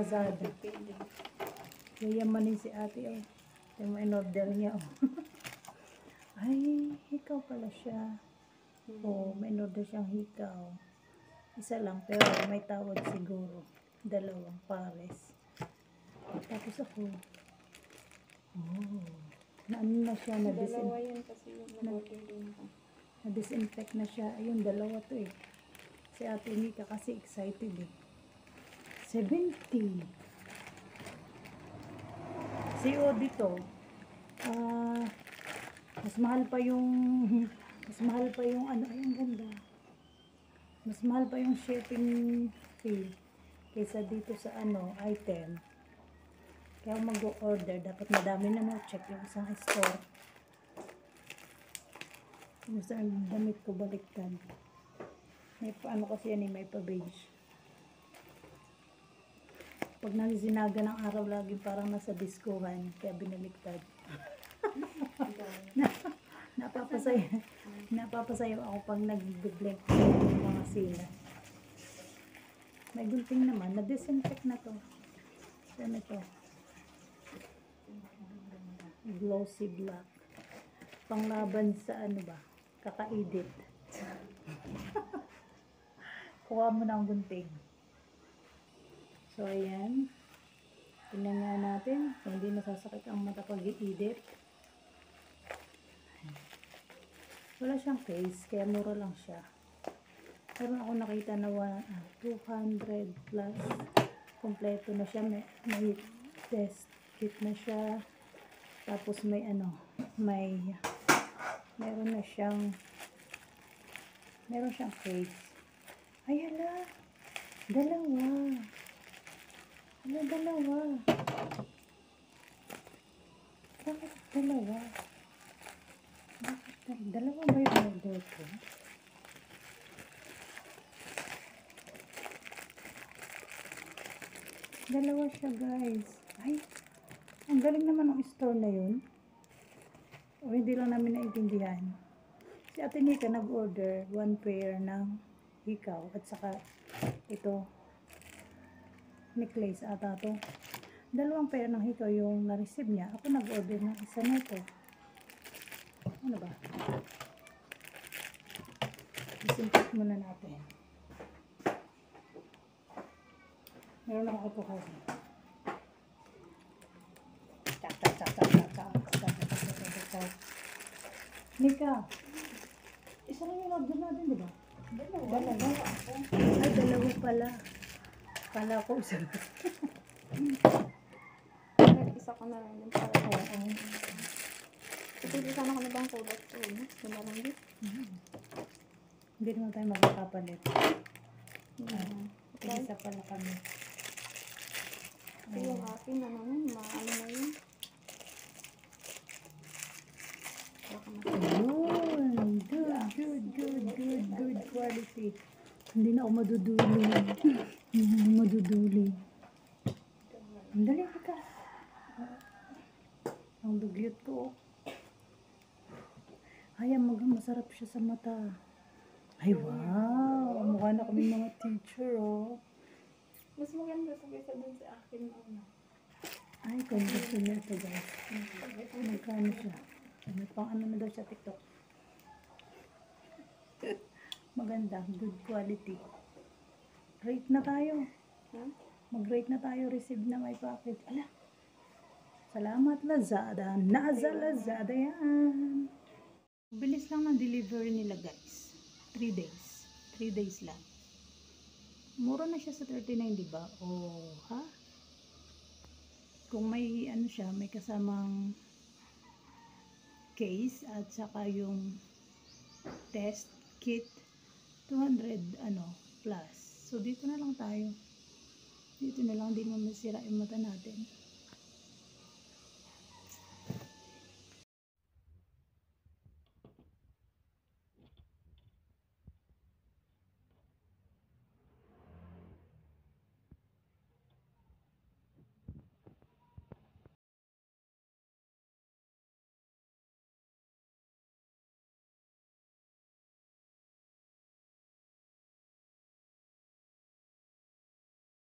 Lazada. Yayamanin si ate, oh. Ito yung in-order niya, oh. Ay, hikaw pala siya. Oh, may in-order siyang hikaw. Isa lang, pero may tawad siguro. 2 pares. Tapos ako, oh, naano na siya, Dalawa yun kasi yung nag-order din ako. na-disinfect na siya. Ayun, 2 to eh. Si ate Mika kasi excited eh. 70. COD to. Mas mahal pa yung ano, ay ang ganda. Mas mahal pa yung shipping fee kaysa dito sa ano, item. Kaya mag-order, dapat madami na no-check yung isang store. Yung sa damit ko baliktad. May paano kasi yan eh, may pa-beige. Pag nagsinaga ng araw lagi parang nasa diskuhan, kaya binaliktad. Napapasayo ako pag nag-blink ng mga sila. May gunting naman, na-disinfect na to. Yan ito. Glossy black. Panglaban sa ano ba? Kakaidit. Kuha mo na ang gunting. So, ayan. Tingnan nga natin kung hindi nasasakit ang mata pag i-edit. Wala siyang case, kaya mura lang siya. Pero ako nakita na 200 plus. Kompleto na siya. May test kit na siya. Tapos may ano, meron siyang case. Ay, hala. 2. Hala, 2. Bakit 2? Bakit 2 ba yung order ko? Dalawa siya, guys. Ay, ang galing naman ng store na yun. O hindi lang namin naintindihan. Si Ate Nika nag-order 1 pair ng hikaw at saka ito necklace ata to. 2 pair ng hikaw yung na-receive niya. Ako nag-order ng isa nito. Ano ba? Disinfect muna natin. Meron ako ito kasi. Nika, isa lang yung order natin, di ba? 2. Ay, 2 pala. Kala ko isa. Isa ko na lang din para. Oo. Ito sana ko na bang kulot to, no? Lumarang din. Hindi naman tayo magkakapalit. Isa pala kami. Ito yung akin, ano na yun. Ayun. Good quality. Hindi na ako maduduli. Ang dali ka. Ang dugyot ko. Ay, masarap siya sa mata. Ay, wow. Mukha na kami mga teacher, oh. Mas maganda sa kaysa dun sa akin. Ay, kung gusto niya ito, guys. Magkano siya? May pang ano na daw sa TikTok. Maganda. Good quality. Rate na tayo. Huh? Mag-rate na tayo. Receive na may package. Ala. Salamat, Lazada. Nasa Lazada yan. Bilis lang ng delivery nila, guys. 3 days. 3 days lang. Mura na siya sa 39, diba? Oh, ha? Kung may ano siya, may kasamang case at saka yung test kit 200 plus. So dito na lang tayo. Dito na lang, hindi mo masira yung mata natin.